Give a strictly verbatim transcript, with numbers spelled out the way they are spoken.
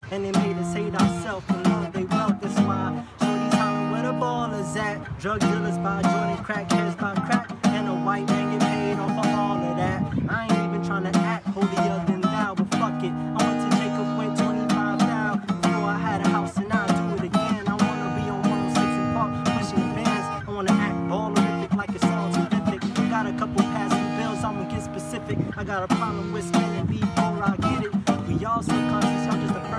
and it made us hate ourselves and love they wealth. That's why shorty's hollering where the ballers at. Drug dealers buy joint, crackheads buy crack, and a white man get paid off for all of that. I ain't even trying to act holier than thou, but fuck it. I went to Jacob with twenty-five thou. Before I had a house and I do it again. I wanna be on one oh six and Park pushing the bands. I wanna act ballerific like it's all terrific. Got a couple passing bills, I'ma get specific. I got a problem with spending before I get it. We all subconscious, y'all just a